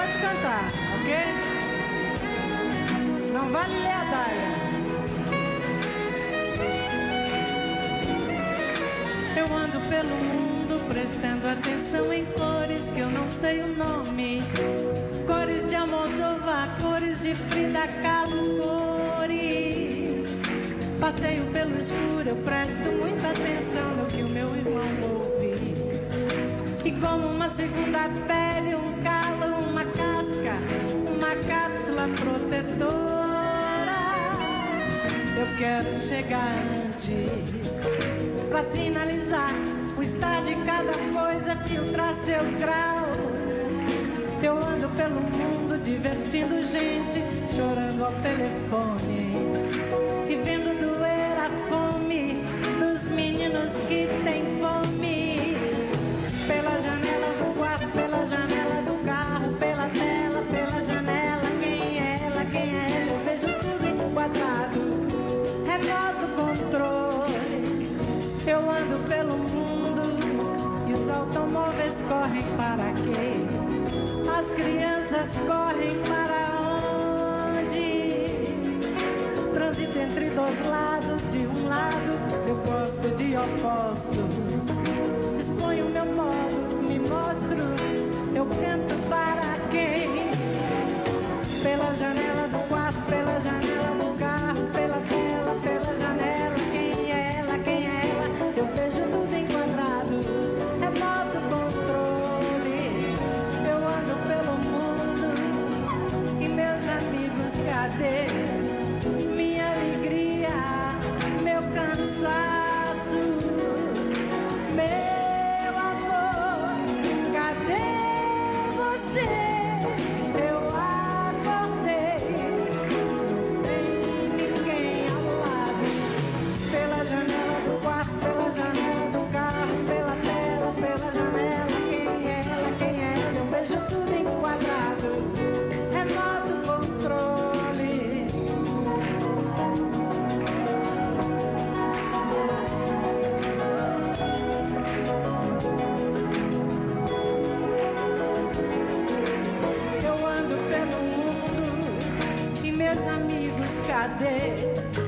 pode cantar, ok? Não vale ler a Dália. Eu ando pelo mundo prestando atenção em cores que eu não sei o nome. Cores de Almodóvar, cores de Frida Kahlo, cores. Passeio pelo escuro, eu presto muita atenção no que o meu irmão ouve. E como uma segunda pele, um calo, uma casca, uma cápsula protetora, eu quero chegar antes pra sinalizar o estar de cada coisa, filtrar seus graus. Eu ando pelo mundo divertindo gente, chorando ao telefone e vendo doer a fome dos meninos que têm fome. Pela janela do quarto, pela janela do carro, pela tela, pela janela. Quem é ela, quem é ela? Eu vejo tudo enquadrado, remoto controle. Eu ando pelo mundo e os automóveis correm para quê? As crianças correm para onde? Trânsito entre dois lados, de um lado eu gosto de opostos. Exponho o meu modo, me mostro, eu canto para quem? Pela janela do quarto, pela janela do carro, pela tela, pela janela. Quem é ela, quem é ela? Eu vejo tudo enquadrado, remoto controle. Eu ando pelo mundo e meus amigos, cadê? Minha alegria, meu cansaço, meu amor, cadê você? Eu acordei, não tem ninguém ao lado. Pela janela do quarto, pela janela do carro, pela tela, pela janela. Quem é ela, quem é ela? Eu vejo tudo enquadrado, remoto controle. Eu ando pelo mundo e meus amigos, cadê?